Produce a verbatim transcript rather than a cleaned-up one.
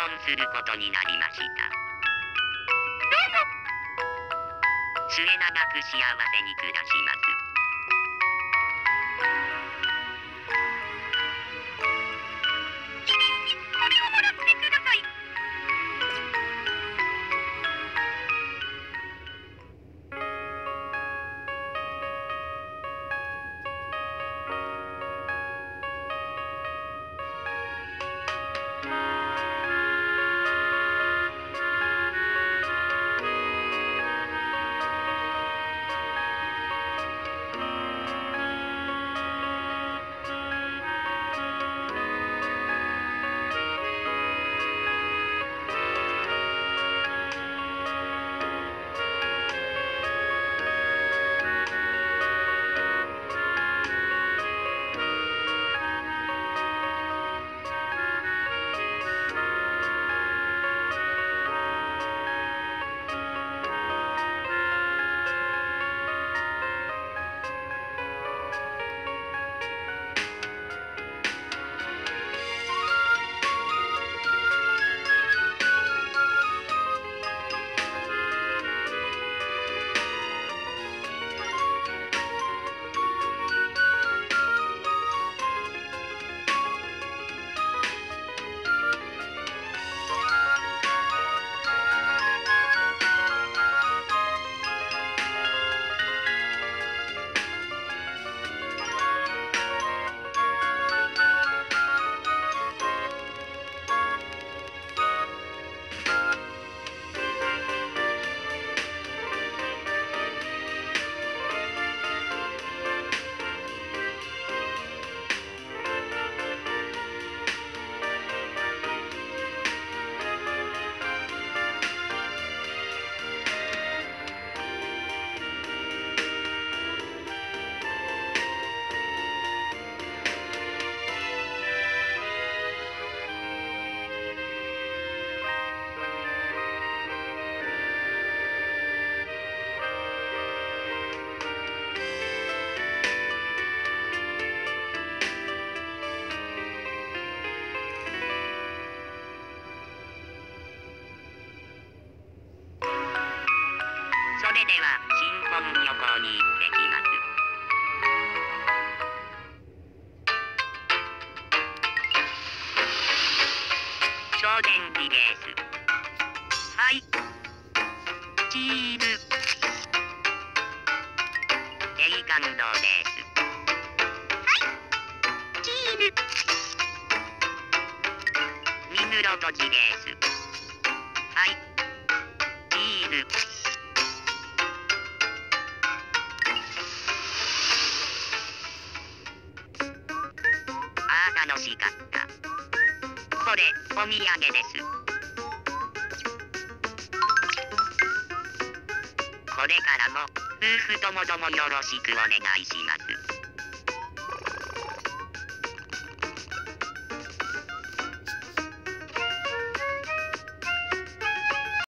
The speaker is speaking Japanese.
文することになりました。末永く幸せに暮らします。 これをもらってください。 それでは新婚旅行に行ってきます。正電寺です。はい。チーズ。テイカンドです。 はい。チーズ。 水路とじです。はい。チーズ。楽しかった。これ、お土産です。これからも、夫婦ともどもよろしくお願いします。